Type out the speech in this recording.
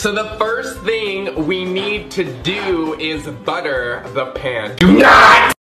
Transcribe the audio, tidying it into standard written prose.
So the first thing we need to do is butter the pan. Do not!